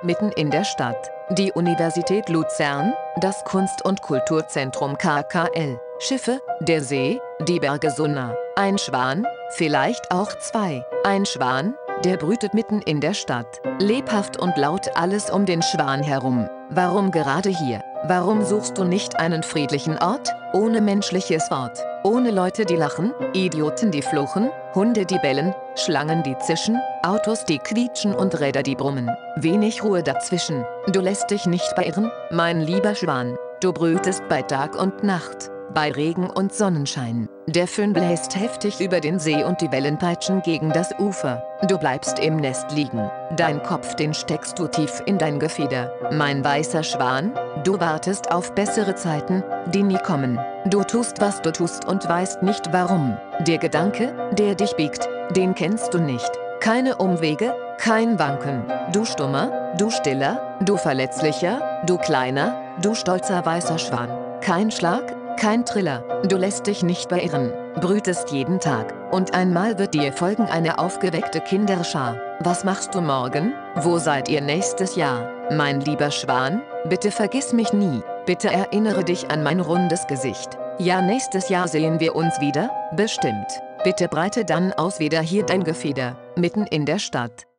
mitten in der Stadt. Die Universität Luzern, das Kunst- und Kulturzentrum KKL, Schiffe, der See, die Berge Sunna. Ein Schwan, vielleicht auch zwei. Ein Schwan, der brütet mitten in der Stadt. Lebhaft und laut alles um den Schwan herum. Warum gerade hier? Warum suchst du nicht einen friedlichen Ort, ohne menschliches Wort? Ohne Leute, die lachen, Idioten, die fluchen, Hunde, die bellen, Schlangen, die zischen, Autos, die quietschen und Räder, die brummen. Wenig Ruhe dazwischen. Du lässt dich nicht beirren, mein lieber Schwan. Du brütest bei Tag und Nacht, bei Regen und Sonnenschein. Der Föhn bläst heftig über den See und die Wellen peitschen gegen das Ufer. Du bleibst im Nest liegen. Dein Kopf, den steckst du tief in dein Gefieder. Mein weißer Schwan, du wartest auf bessere Zeiten, die nie kommen. Du tust, was du tust und weißt nicht warum. Der Gedanke, der dich biegt, den kennst du nicht. Keine Umwege, kein Wanken. Du stummer, du stiller, du verletzlicher, du kleiner, du stolzer weißer Schwan. Kein Schlag, kein Triller. Du lässt dich nicht beirren, brütest jeden Tag. Und einmal wird dir folgen eine aufgeweckte Kinderschar. Was machst du morgen? Wo seid ihr nächstes Jahr? Mein lieber Schwan, bitte vergiss mich nie. Bitte erinnere dich an mein rundes Gesicht. Ja, nächstes Jahr sehen wir uns wieder, bestimmt. Bitte breite dann aus wieder hier dein Gefieder, mitten in der Stadt.